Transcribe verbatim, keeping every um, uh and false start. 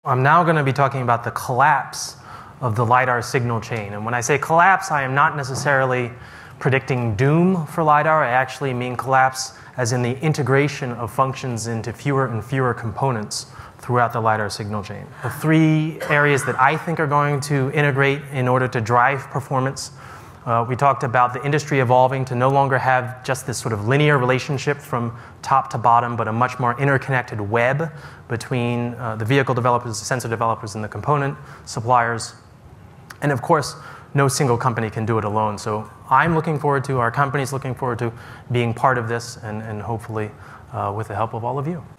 I'm now going to be talking about the collapse of the LIDAR signal chain. And when I say collapse, I am not necessarily predicting doom for LIDAR. I actually mean collapse as in the integration of functions into fewer and fewer components throughout the LIDAR signal chain. The three areas that I think are going to integrate in order to drive performance. Uh, we talked about the industry evolving to no longer have just this sort of linear relationship from top to bottom, but a much more interconnected web between uh, the vehicle developers, the sensor developers, and the component suppliers. And of course, no single company can do it alone. So I'm looking forward to, our company's looking forward to being part of this, and, and hopefully uh, with the help of all of you.